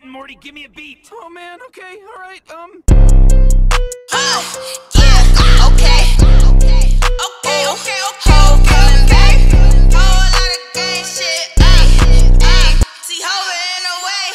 Morty, give me a beat. Oh man, okay, alright, yeah, okay. Hova coming back. Whole lot of gang shit. See Hova in the way.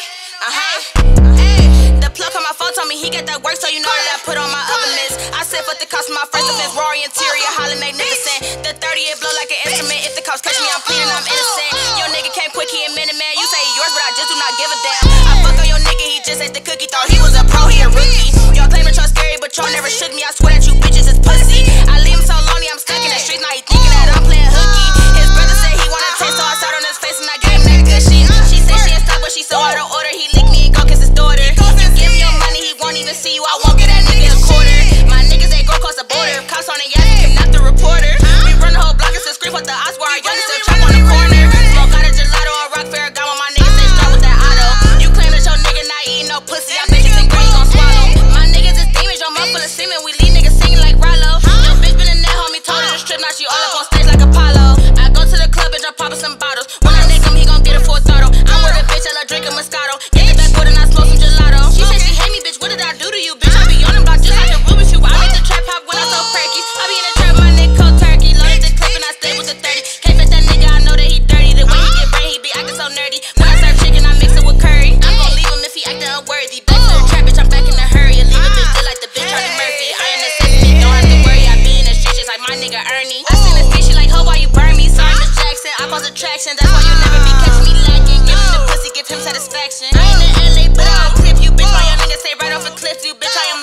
The plug on my phone told me he got that work, so you know that I put on my oven mitts. I said fuck the cost of my first offense, Rory interior, Holly magnificent. The 30 it blow like an instrument. If the cops catch me, I'm pleading, I'm innocent. Your nigga came quick, he a minute man. You say he yours, but I just do not give a damn. I fuck on your nigga, he just ate the cookie, thought he was a pro, he a rookie. Y'all claiming y'all scary, but y'all never shook me. I swear that you bitches is pussy. I leave him so lonely, I'm stuck in the streets, now he thinking that I'm playing hooky. His brother said he wanna taste, so I sat on his face and I gave him that good shit. She said she ain't stuck, but she so out of order. He licked me and go kiss his daughter. You give me your money, he won't even see you. I won't get that nigga a quarter. My niggas ain't go cross the border. Cops on the yacht, him not the reporter. We run the whole block and still scream with the odds where our youngest still trap on the corner. Smoke out a gelato on Rock Fair, got with my niggas, they strap with that auto. You claim that your nigga not eating no pussy, I bet you think great, you gon' swallow. My niggas is demons, your mouth full of semen. We leave niggas singing like Rollo. Your bitch been in that homie, told her to strip, now she all up on stage like Apollo. I go to the club, bitch, I'm popping some bottles. When I nick him, he gon' get a full throttle. I'm with a bitch, I love drinking Moscato. Get the backwood and I smoke some gelato. She said she hate me, bitch, what did I do to you, bitch? I be on them block just like a Rubik's Cube. I make the trap pop when I sell perkies. I be in the trap, my nigga cold turkey. Loaded the clip and I stay with the 30. Can't fit that nigga, I know that he dirty. The way he get brain, he be acting so nerdy. When I serve chicken, I mix it with curry. I'm gon' leave him if he acting unworthy. Back to the trap, bitch, I'm back in a hurry. Leave a bitch just like the bitch Charlie Murphy. I am the sesame, don't have to worry. I be in the streets just like my nigga Ernie. I seen this bitch, she like, ho, why you burn me? Sorry, Miss Jackson, I cause attraction. That's why you never be catching me lacking. Give him the pussy, give him satisfaction. I ain't in LA, but I'll tip you, bitch. My young nigga say right off a cliff, you bitch, I am